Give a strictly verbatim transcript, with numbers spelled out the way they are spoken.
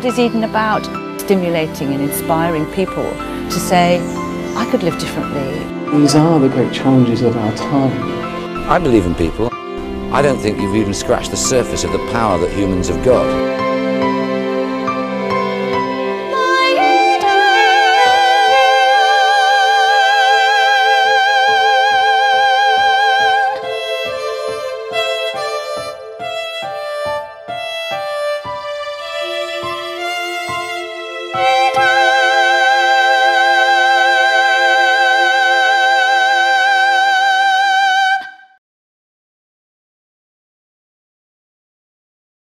what is Eden about? Stimulating and inspiring people to say, I could live differently. These are the great challenges of our time. I believe in people. I don't think you've even scratched the surface of the power that humans have got.